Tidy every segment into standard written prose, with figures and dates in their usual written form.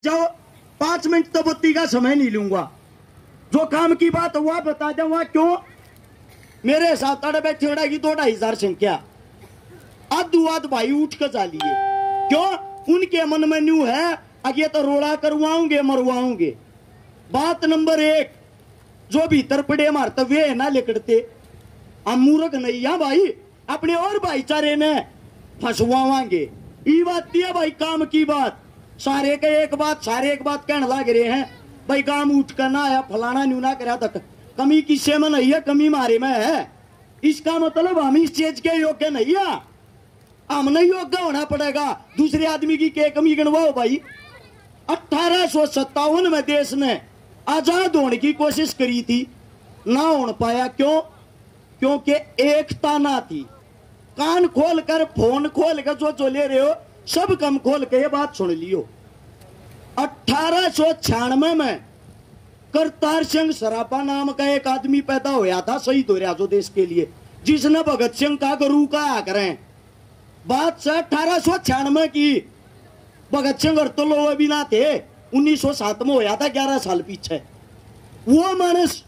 जाओ, 5 मिनट तो बत्ती का समय नहीं लूंगा। जो काम की बात हुआ बता दे वहां क्यों मेरे साथ अड़े बैठे उड़ा की 2-2.5 संख्या आध भाई उठ कर चालिए। क्यों उनके मन में न्यू है आगे तो रोड़ा करवाऊंगे मरवाऊंगे। बात नंबर 1, जो भीतर पड़े मारते वे है ना लिकड़ते, हम मूर्ख नहीं है भाई, अपने और भाईचारे ने फंसवावांगे। ये बात है भाई काम की बात। सारे के एक बात कहने लग रहे हैं भाई काम उठ कर ना आया फलाना न्यू ना करा तक कमी किससे में नहीं है, कमी मारे में है। इसका मतलब हम इस चीज के योग्य नहीं है, हमने योग्य होना पड़ेगा। दूसरे आदमी की क्या कमी गिनवाओ भाई। 1857 में देश ने आजाद होने की कोशिश करी थी, ना हो पाया। क्यों? क्योंकि एकता ना थी। कान खोल कर फोन खोल कर जो ले रहे हो सब कम खोल के ये बात सुन लियो। 1896 में करतार सिंह सरापा नाम का एक आदमी पैदा होया था, शहीद हो रहा जो देश के लिए, जिसने भगत सिंह का गुरु का करें। बात से 1896 की, भगत सिंह और तो लोग भी ना थे, 1907 में होया था, 11 साल पीछे। वो मानस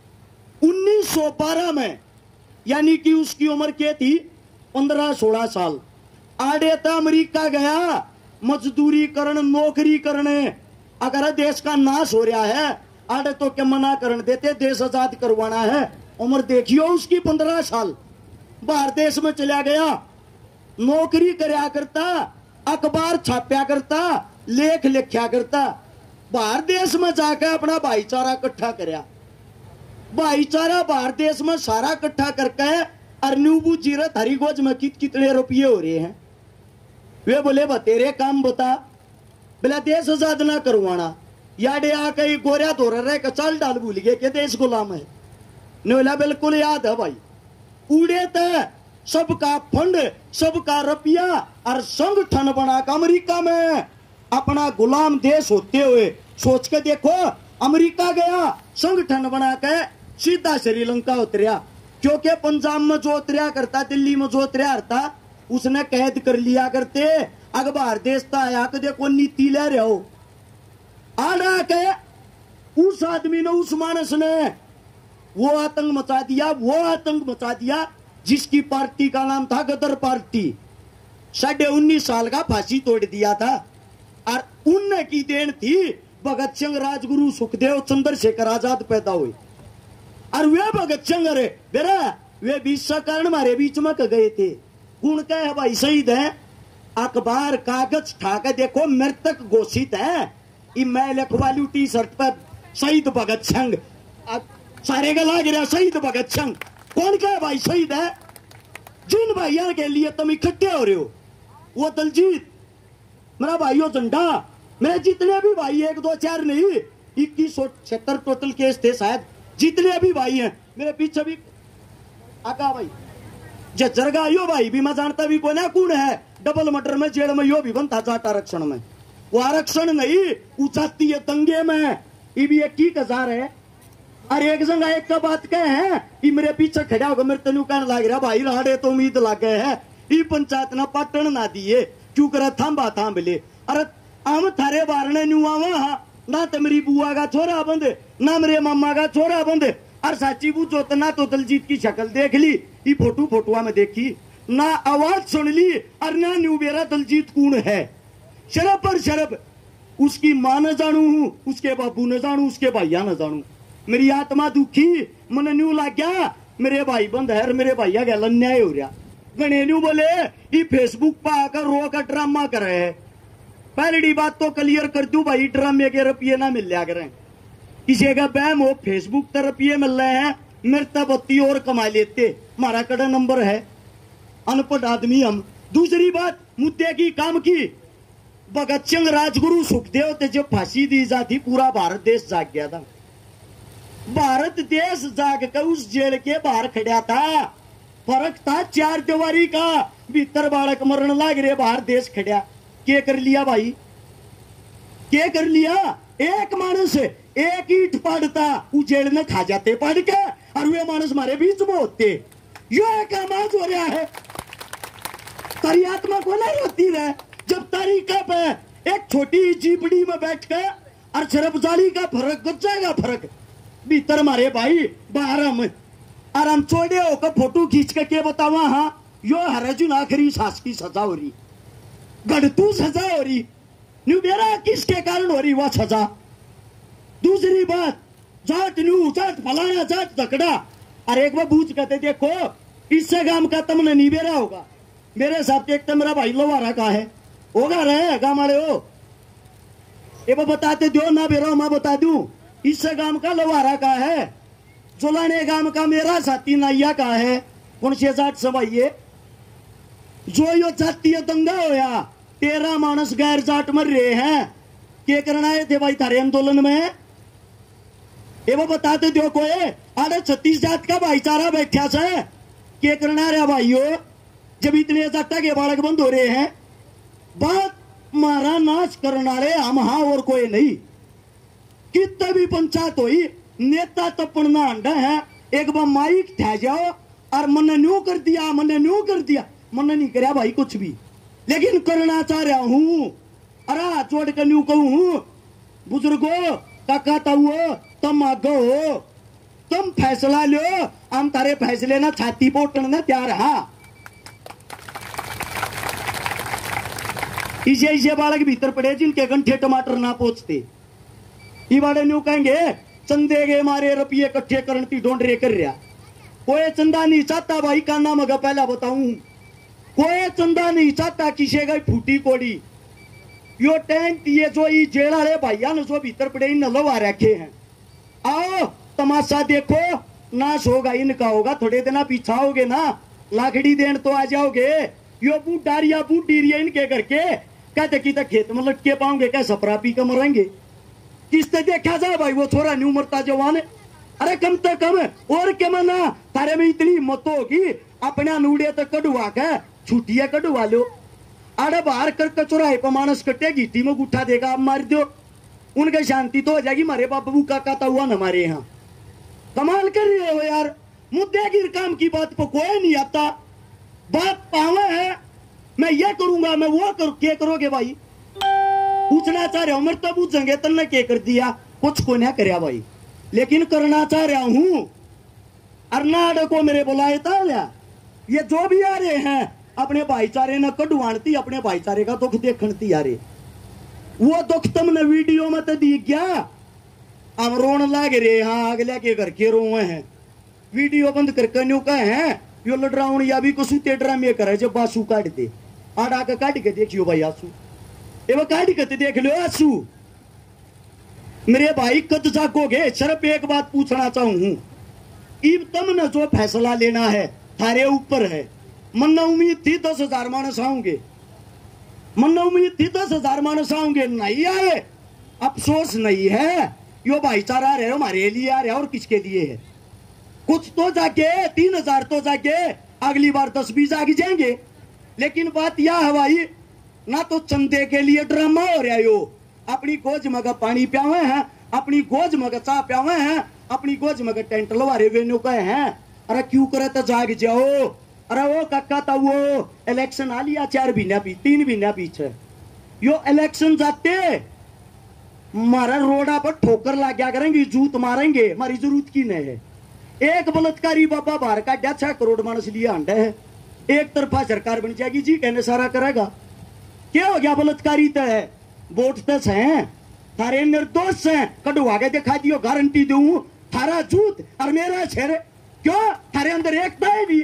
1912 में, यानी कि उसकी उम्र क्या थी 15-16 साल, आड़े था अमेरिका गया मजदूरी करने नौकरी करने। अगर देश का नाश हो रहा है आड़े तो क्या मना करने देते, देश आजाद करवाना है। उम्र देखियो उसकी 15 साल। बाहर देश में चला गया, नौकरी करया करता, अखबार छापया करता, लेख लिखा करता। बाहर देश में जाकर अपना भाईचारा इकट्ठा करया। भाईचारा बाहर देश में सारा इकट्ठा करके अरनूबू जीरत हरिगोज में कितने रुपये हो रहे हैं। वे बोले तेरे काम बता, बोला देश आजाद ना करवाना। याडे आके गोरिया धोर रहे चाल डाल भूल गए कि देश गुलाम है। बोला बिल्कुल याद है भाई। उड़े थे सबका फंड सबका रुपया और संगठन बना के अमेरिका में अपना गुलाम देश होते हुए सोच के देखो, अमेरिका गया संगठन बना के सीधा श्रीलंका उतरिया। क्योंकि पंजाब में जो उतरिया करता, दिल्ली में जो उतरिया करता, उसने कैद कर लिया करते। अखबार देश था आया के देखो नीति ले रहे हो आड़ा के उस आदमी ने, उस मानस ने वो आतंक मचा दिया जिसकी पार्टी का नाम था गदर पार्टी। 19.5 साल का फांसी तोड़ दिया था। और उनने की देन थी भगत सिंह, राजगुरु, सुखदेव, चंद्रशेखर आजाद पैदा हुए। और वे भगत सिंह अरे बेरा वे 20 कारण हमारे बीच में गए थे। गुण क्या है भाई, शहीद है। अखबार कागज ठाके देखो मृतक घोषित है। मैं लिखवालू टी शर्ट पर शहीद भगत सिंह, सारे का लाग रहा शहीद भगत सिंह। कौन क्या है भाई शहीद है? जिन भाइयों के लिए तुम इकट्ठे हो रहे हो, वो दलजीत मेरा भाइयों झंडा, मेरे जितने भी भाई 1 2 4 नहीं 2176 टोटल केस थे शायद, जितने भी भाई हैं मेरे पीछे भी आका भाई जरगा यो भाई भी मैं जानता भी कोई ना कौन है। डबल मर्डर में जेल में यो भी बनता जाट आरक्षण में, वो आरक्षण नहीं उचाती है दंगे में। ये भी 21,000 है। और एक जगह एक का बात कहे हैं ये मेरे पीछे खड़ा होगा मेरे तेन कहने लग रहा भाई राड़े तो उम्मीद लगे है ये पंचायत ना पाटन ना दिए क्यों करा थांबा थांब ले। अरे हम थारे बारने न्यू आवा ना तो मेरी बुआ का छोरा बंदे ना मेरे मामा का छोरा बंदे। और साची पूछो तो ना तो दलजीत की शक्ल देख ली, ये फोटुआ में देखी, ना आवाज सुन ली, और ना न्यू मेरा दलजीत कौन है। शरब पर शरब उसकी मां न जानू हूं, उसके बाबू न जानू, उसके भैया न जानू। मेरी आत्मा दुखी, मन न्यू लग गया मेरे भाई बंद है, मेरे भैया गया अन्याय हो रहा। गणे न्यू बोले ये फेसबुक पर आकर रो का ड्रामा कर रहे हैं। पहली बात तो क्लियर कर दू भाई, ड्रामे के रुपये ना मिल लिया करें। किसी का बैम हो फेसबुक पर रुपये मिल रहे हैं, मेरे तब 32 और कमा लेते। हमारा कड़ा नंबर है, अनपढ़ आदमी हम। दूसरी बात मुद्दे की काम की, भगत सिंह, राजगुरु, सुखदेव ते जो फांसी दी जाती पूरा भारत देश जाग गया था। भारत देश जाग कर उस जेल के बाहर खड़ा था। फर्क था 4 दीवारी का, भीतर बालक मरण लाग रहे, बाहर देश खड़ा। क्या कर लिया भाई, क्या कर लिया? एक मानस एक ईट पड़ता उस जेल में खा जाते पढ़ के, और वे मानस हमारे बीच में होते। यो एक आवाज हो रहा है, तारी आत्मा को नहीं होती रहे जब तारीख पे एक छोटी जीपड़ी में बैठ कर और शरब जाली का फर्क कर जाएगा फर्क भीतर मारे भाई बाहर हम आराम छोड़े होकर फोटो खींच के बतावा हाँ यो हरजुन आखिरी सांस की सजा हो रही गढ़तू सजा हो रही न्यू मेरा किसके कारण हो रही वह सजा। दूसरी बात जाट न्यू जाट फलाना जाट झगड़ा और एक बार बूझ कहते देखो इससे गांव का तुमने नहीं बेरा होगा मेरे साथ एक तो मेरा भाई लोहारा का है होगा रहे गांव वाले हो ये बताते दो ना बेरो मैं बता दूं इससे गांव का लोहारा का है जोलाने गांव का मेरा साथी नाइया का है कौन से जाट सभाइये जो यो जातीय दंगा होया 13 मानस गैर जाट मर रहे हैं के करना है थे भाई थारे आंदोलन में ये बताते दो कोई आधे 36 जात का भाईचारा बैठा से के करना रहा भाइयों जब इतने जाटा के बालक बंद हो रहे हैं बात मारा नाच करने वाले हम हाँ और कोई नहीं कितने भी पंचायत हुई नेता तो पढ़ना अंडा है एक बार माइक ठा जाओ और मन न्यू कर दिया मन नहीं कराया भाई कुछ भी लेकिन करना चाह रहा हूं अरे छोड़ कर न्यू कहूं बुजुर्गो काका ताऊ तुम आगो हो तुम फैसला लो हम तारे फैसले ना छाती पोटन ना तैयार हाँ इसे बालक भीतर पड़े जिनके गंठे टमाटर ना पहुंचते ये बाड़े न्यू कहेंगे चंदे गे मारे रुपये इकट्ठे करती ढूंढ रे कर रहा कोई चंदा नहीं चाहता भाई का नाम अगर पहला बताऊं कोई चंदा नहीं चाहता किसी का फूटी कोड़ी यो टेंट ये जो ये जेल वाले भैया ने जो भीतर पड़े इन लवा रखे हैं आओ तमाशा देखो नाश होगा इनका होगा थोड़े दिन पीछा होगे ना लाकड़ी देन तो आ जाओगे यो बूढ़ारिया बूढ़ीरिया इनके करके कहते कि तक खेत में लटके पाओगे क्या सपरा पी कर मरेंगे किसने देखा जाए भाई वो छोरा नहीं मरता जवान अरे कम तो कम और क्या मना तारे में इतनी हिम्मत होगी अपना नूड़े तो कड़वा के छुट्टियां कड़वा लो आड़े बाहर कर चौराहे पर मानस कटे गीटी में गुठा देगा आप मार दो उनके शांति तो हो जाएगी मारे बाबू काका तो हुआ न हमारे यहाँ कमाल कर रहे हो यार मुद्दे की काम की बात पर कोई नहीं आता बात पावे है मैं ये करूंगा मैं वो क्या करोगे भाई पूछना चाह रहा हूं मेरे तो पूछेंगे तन्ने क्या कर दिया कुछ को ना करया भाई लेकिन करना चाह रहा हूं अर्नाड को मेरे बुलाए था ये जो भी आ रहे हैं अपने भाईचारे ने कड़वाणती अपने भाईचारे का दुख देखती आ रहे वो दुख तुमने वीडियो में तो दी क्या हम रोन लाग रहे हाँ अगले के घर के रोए हैं वीडियो बंद करके न्यू कहे हैं यो लड़ाउन या भी कुछ ड्रामे करे जब बासु काट दे आड़ा का काट के देखियो भाई आंसू ये काट के देख लो आंसू मेरे भाई कद जागोगे सिर्फ एक बात पूछना चाहूं इब तुमने जो फैसला लेना है थारे ऊपर है मन उम्मीद थी 10,000 मानस आऊंगे मन उम्मीद थी 10,000 मानस आऊंगे नहीं आए अफसोस नहीं है यो भाईचारा रहे हमारे लिए आ रहा और किसके लिए है कुछ तो जाके 3,000 तो जाके अगली बार 10-20 आगे जाएंगे लेकिन बात यह है भाई ना तो चंदे के लिए ड्रामा हो रहा यो अपनी गोज मगा पानी प्यावे हैं अपनी गोज मगा चाह प्यावे हैं अपनी गोज मगा टेंट लवारे वेन्यू कहे हैं अरे क्यों करे तो जाग जाओ अरे वो काका था वो इलेक्शन आ लिया 4 महीना 3 महीना पीछे यो इलेक्शन जाते मारा रोडा पर ठोकर ला गया करेंगे जूत मारेंगे हमारी जरूरत की नहीं है एक बलात्कारी बाबा बाहर का 6 करोड़ मानस लिए अंडा है एक तरफा सरकार बन जाएगी जी कहने सारा करेगा क्या हो गया बलात्कारी तो है वोट तस है थारे निर्दोष है कड़वा के दिखा दियो गारंटी दूं थारा जूत और मेरा छेरे क्यों थारे अंदर एकता है भी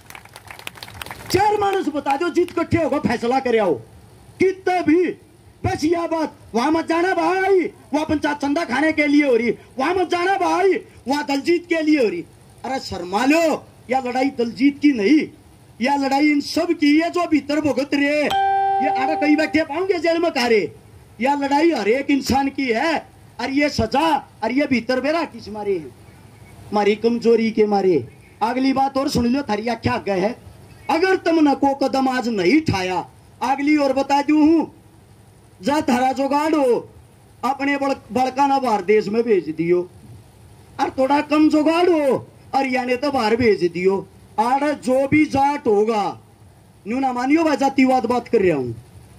4 मानस बता दो जीत कट्ठे होगा फैसला करे आओ कितना भी बस यह बात वहां मत जाना भाई वहां पंचायत चंदा खाने के लिए हो रही वहां मत जाना भाई वहां दलजीत के लिए हो रही अरे शर्मा लो या लड़ाई दलजीत की नहीं या लड़ाई इन सब की है जो भीतर भुगत रहे ये अरे कहीं बैठे पाओगे जेल में कारे या लड़ाई हर एक इंसान की है और ये सजा और ये भीतर बेरा किस मारे है हमारी कमजोरी के मारे अगली बात और सुन लो थारी आख्या गए है अगर तुमने को कदम आज नहीं उठाया अगली और बता दू हूं जा थारा जुगाड़ हो अपने बड़का ना बाहर देश में भेज दियो और थोड़ा कम जुगाड़ हो और यानी तो बाहर भेज दियो और जो भी जाट होगा न्यू ना मानियो मैं जातिवाद बात कर रहा हूं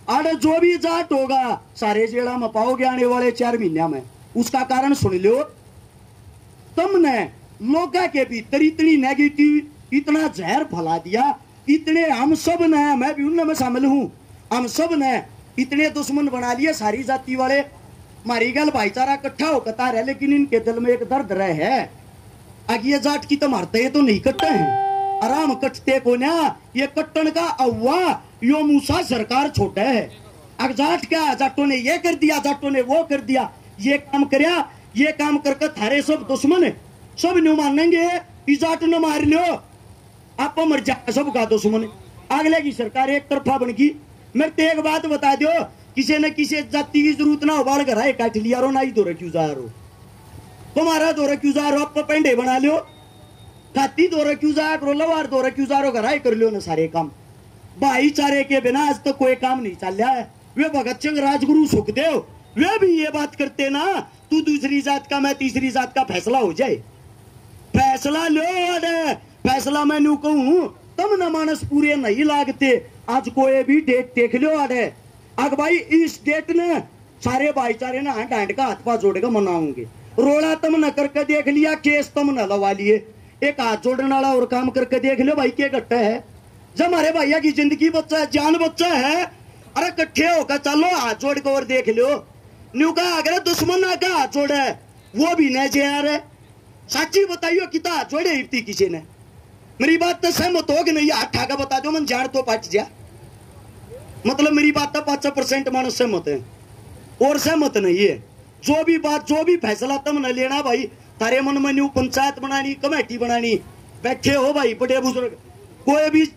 आड़े जो भी जाट होगा सारे जेड़ा में पाओगे आने वाले 4 महीने में। उसका कारण सुन लो, तुमने लोगों के भीतर इतनी नेगेटिव इतना जहर फैला दिया, इतने हम सब ने, मैं भी उनमें शामिल हूं, हम सब ने इतने दुश्मन बना लिए सारी जाति वाले। मारी गल भाईचारा इकट्ठा होता रहे, लेकिन इनके दिल में एक दर्द रहे है, आगे जाट की तो मारते हैं तो नहीं कट्टे हैं, आराम कटते को ना, ये कट्टन का अव्वा यो मूसा सरकार छोटा है। अब जाट क्या, जाटों ने ये कर दिया, जाटों ने वो कर दिया, ये काम करया, ये काम करके थारे सब दुश्मन सब न्यू मानेंगे, इस जाट ने मार लो आप मर जाए, सबका दुश्मन। अगले की सरकार एक तरफा बन गई। मेरे तो एक बात बता दो, किसी न किसी जाति की जरूरत ना हो, बाल घर काट लिया रो, ना ही दौरे क्यों जा रो, तुम्हारा दौरे क्यों जा रो, आप पेंडे बना लो, खाती दौरे क्यों जा करो, लवार दौरे क्यों जा रो, घर कर लो ना सारे काम। भाईचारे के बिना आज तक कोई काम नहीं चल रहा है। वे भगत सिंह, राजगुरु, सुखदेव वे भी ये बात करते ना, तू दूसरी जात का मैं तीसरी जात का, फैसला हो जाए, फैसला लो। फैसला मैं नू कहूं तुम न मानस पूरे नहीं लागते। आज कोई भी डेट देख लो आडे, अग भाई इस डेट ने सारे भाईचारे ने हाथ हाथ का हाथ पाथ जोड़ेगा मनाऊंगे। रोड़ा तुम न करके देख लिया, केस तुम न लगा लिए, एक हाथ जोड़ने वाला और काम करके देख लो भाई क्या घट्टा है। जब हमारे भैया की जिंदगी बच्चा है, जान बच्चा है, अरे कट्ठे होकर चलो हाथ जोड़ के और देख लो। न्यू का अगर दुश्मन का हाथ जोड़ा है वो भी न यार है, सच्ची बताइयो कितना हाथ जोड़े इतनी किसी ने। मेरी बात तो सहमत हो कि नहीं, हाथ ठाका बता दो, मन जान तो पाच जा, मतलब मेरी बात तो 5% मानस सहमत है और सहमत नहीं है। जो भी बात, जो भी फैसला तुम न लेना भाई, तारे मन में न्यू पंचायत बनानी, कमेटी बनानी, बैठे हो भाई बड़े बुजुर्ग, कोई भी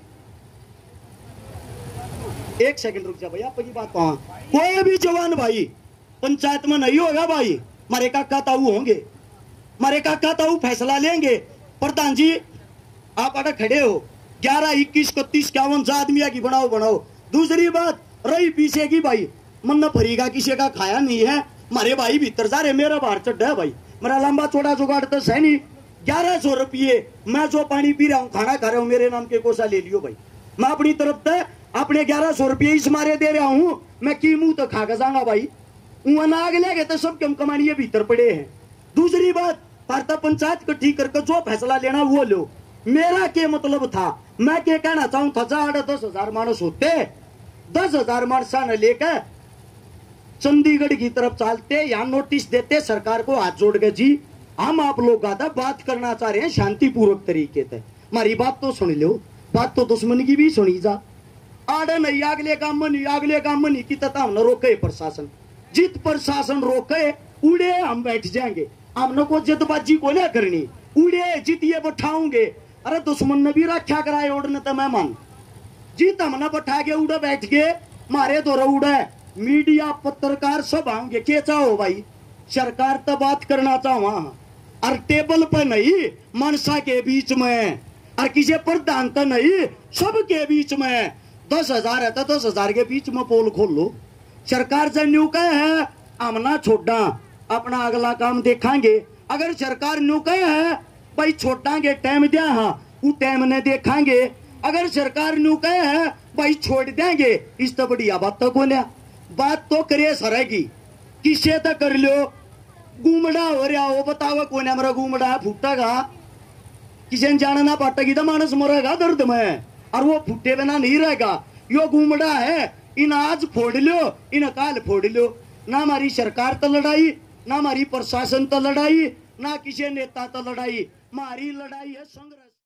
एक सेकंड रुक जा भाई, आपकी बात कहा, कोई भी जवान भाई पंचायत में नहीं होगा भाई, मारे काका ताऊ होंगे, मारे काका ताऊ फैसला लेंगे। प्रधान जी आप अगर खड़े हो 11, 21, 31, 51 आदमी की बनाओ बनाओ। दूसरी बात रही पीछे की भाई, मन न फरीगा किसी का खाया नहीं है, मारे भाई भीतर जा रहे, मेरा बाहर चढ़ है भाई, मेरा लंबा चौड़ा जुगाड़ तो है नहीं। 1100 रुपये मैं जो पानी पी रहा हूँ, खाना खा रहा हूँ, मेरे नाम के कोसा ले लियो भाई, मैं अपनी तरफ से अपने 1100 रुपये इस मारे दे रहा हूँ, मैं की मुंह तो खा के जाऊंगा भाई, नाग ले तो सब कम कमानिए भीतर पड़े हैं। दूसरी बात, वार्ता पंचायत इकट्ठी करके जो फैसला लेना वो लो। मेरा क्या मतलब था, मैं क्या कहना चाहूं था, 10,000 मानस होते, 10,000 मानस न लेकर चंडीगढ़ की तरफ चलते, यहाँ नोटिस देते सरकार को हाथ जोड़ के, जी हम आप लोग आधा बात करना चाह रहे हैं शांतिपूर्वक तरीके से, हमारी बात तो सुन लो, बात तो दुश्मन की भी सुनी जा। आड़े नहीं अगले काम में नहीं, अगले काम में नहीं की तथा हमने रोके प्रशासन, जित प्रशासन रोके उड़े हम बैठ जाएंगे, हमने को जदबाजी को ले करनी, उड़े जितिए बैठाऊंगे। अरे दुश्मन ने भी रक्षा कराए उड़ने तो मैं मान, जीत हमने बैठा के उड़े बैठ के मारे तो उड़े, मीडिया पत्रकार सब आएंगे, क्या चाहो भाई, सरकार तो बात करना चाहो, और टेबल पर नहीं, मनसा के बीच में, और किसी प्रधान तो नहीं, सबके बीच में 10,000 है तो 10,000 के बीच में पोल खोल लो। सरकार से न्यू कहे है हम ना छोड़ा, अपना अगला काम देखांगे। अगर सरकार न्यू कहे है भाई छोड़ांगे, टाइम दिया, हाँ वो टाइम ने देखांगे। अगर सरकार न्यू कहे है भाई छोड़ देंगे, इस तो बढ़िया बात तो कोने, बात तो करे सरेगी, किसे तो कर लो। घूमड़ा हो रहा हो, बताओ कोने मेरा घूमड़ा फूटेगा, किसी ने जाना ना पाटेगी तो मानस मरेगा दर्द में, और वो फूटे बिना नहीं रहेगा। यो घूमड़ा है, इन आज फोड़ लो, इन काल फोड़ लो। ना हमारी सरकार तो लड़ाई, ना हमारी प्रशासन तो लड़ाई, ना किसी नेता तो लड़ाई, हमारी लड़ाई है संग्रह।